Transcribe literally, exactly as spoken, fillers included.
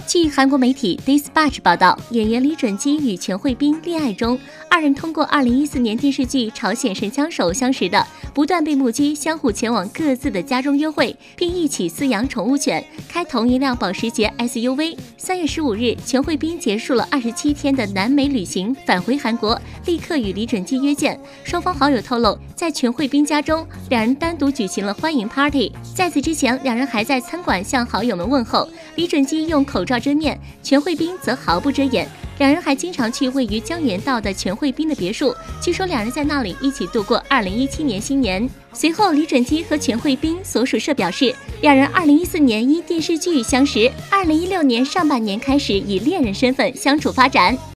据韩国媒体 Dispatch 报道，演员李准基与全慧彬恋爱中，二人通过二零一四年电视剧《朝鲜神枪手》相识的，不断被目击相互前往各自的家中约会，并一起饲养宠物犬，开同一辆保时捷 S U V。三月十五日，全慧彬结束了二十七天的南美旅行，返回韩国，立刻与李准基约见。双方好友透露，在全慧彬家中，两人单独举行了欢迎 party。在此之前，两人还在餐馆向好友们问候。李准基用口罩遮面，全慧彬则毫不遮掩。两人还经常去位于江原道的全慧彬的别墅，据说两人在那里一起度过二零一七年新年。随后，李准基和全慧彬所属社表示，两人二零一四年因电视剧相识，二零一六年上半年开始以恋人身份相处发展。